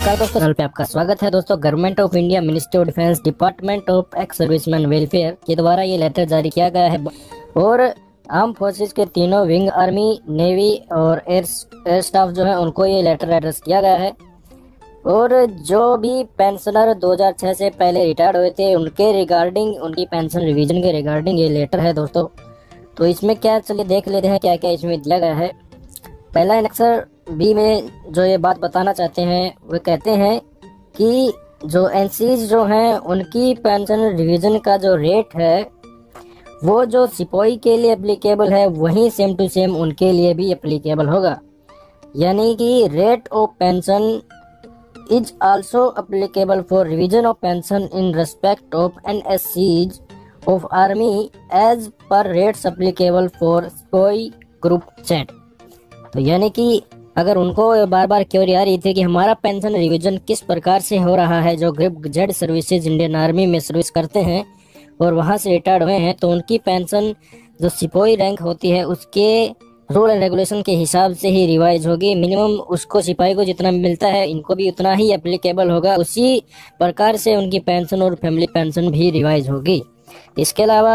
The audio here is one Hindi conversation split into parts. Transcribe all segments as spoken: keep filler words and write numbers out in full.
नमस्कार दोस्तों, चैनल पे आपका स्वागत है। दोस्तों, government of India, ministry of defence, department of ex serviceman welfare के द्वारा ये लेटर जारी किया गया है और आर्म फोर्सेस के तीनों विंग, आर्मी, नेवी और एयर एयर स्टाफ जो है उनको ये लेटर एड्रेस किया गया है। और जो भी पेंशनर दो हज़ार छह से पहले रिटायर्ड हुए थे उनके रिगार्डिंग, उनकी पेंशन रिवीजन के रिगार्डिंग ये लेटर है दोस्तों। तो इसमें क्या, चलिए देख लेते हैं क्या क्या इसमें दिया गया है। पहला एनेक्सर बी में जो ये बात बताना चाहते हैं वो कहते हैं कि जो एनसीज जो हैं उनकी पेंशन रिवीजन का जो रेट है वो जो सिपाही के लिए एप्लीकेबल है वही सेम टू सेम उनके लिए भी एप्लीकेबल होगा। यानी कि rate of pension is also applicable for revision of pension in respect of NSCs of army as per rates applicable for सिपाही ग्रुप जेड। तो यानी कि अगर उनको बार बार क्वेरी आ रही थी कि हमारा पेंशन रिवीजन किस प्रकार से हो रहा है, जो group Z services Indian army में सर्विस करते हैं और वहां से रिटायर्ड हुए हैं, तो उनकी पेंशन जो सिपाही रैंक होती है उसके रूल एंड रेगुलेशन के हिसाब से ही रिवाइज होगी। मिनिमम उसको सिपाही को जितना मिलता है इनको भी उतना ही एप्लीकेबल होगा। उसी प्रकार से उनकी पेंशन और फैमिली पेंशन भी रिवाइज होगी। इसके अलावा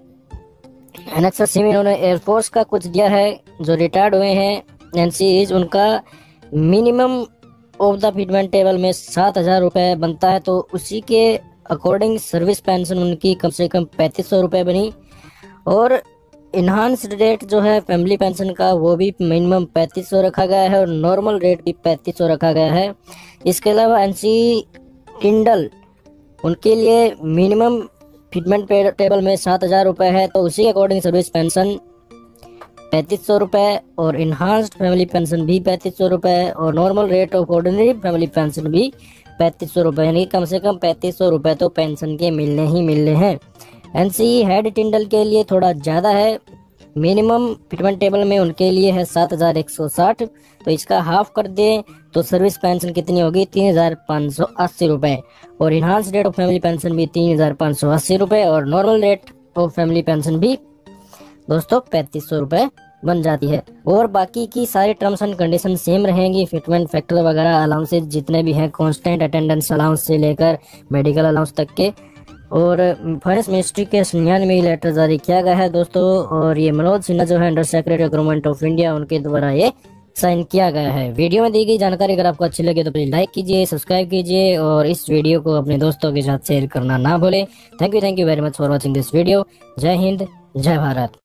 एनेक्सर सी में इन्होंने एयरफोर्स का कुछ दिया है। जो रिटायर्ड हुए हैं एनसीज उनका minimum of the fitment table में सात हजार रुपये बनता है, तो उसी के अकॉर्डिंग सर्विस पेंशन उनकी कम से कम पैंतीस सौ रुपये बनी। और इन्हांस्ड रेट जो है फैमिली पेंशन का वो भी मिनिमम पैंतीस सौ रखा गया है और नॉर्मल रेट भी पैंतीस सौ रखा गया है। इसके अलावा एनसी टिंडल उनके लिए मिनिमम फिटमेंट टेबल में सात हजार रुपये है, तो उसी के अकॉर्डिंग सर्विस पेंशन पैंतीस सौ रुपये और इन्हांस्ड फैमिली पेंशन भी पैंतीस सौ रुपये और normal rate of ordinary family pension भी पैंतीस सौ रुपये, यानी कम से कम पैंतीस सौ रुपये तो पेंशन के मिलने ही मिलने हैं। एनसी हेड टिंडल के लिए थोड़ा ज़्यादा है, मिनिमम फिटमेंट टेबल में उनके लिए है सात हजार एक सौ साठ, तो इसका हाफ कर दें तो सर्विस पेंशन कितनी होगी, तीन हजार पाँच सौ अस्सी रुपये और enhance rate of family pension भी तीन हजार पाँच सौ अस्सी रुपये और normal rate of family pension भी दोस्तों पैंतीस सौ रुपये बन जाती है। और बाकी की सारी टर्म्स एंड कंडीशन सेम रहेंगी। फिटमेंट फैक्टर वगैरह अलाउंसेज जितने भी हैं, कांस्टेंट अटेंडेंस अलाउंस से लेकर मेडिकल अलाउंस तक के। और फाइनेंस मिनिस्ट्री के संज्ञान में ये लेटर जारी किया गया है दोस्तों। और ये मनोज सिन्हा जो है under secretary government of India, उनके द्वारा ये साइन किया गया है। वीडियो में दी गई जानकारी अगर आपको अच्छी लगे तो प्लीज लाइक कीजिए, सब्सक्राइब कीजिए और इस वीडियो को अपने दोस्तों के साथ शेयर करना ना भूलें। Thank you thank you very much for watching this video. जय हिंद, जय भारत।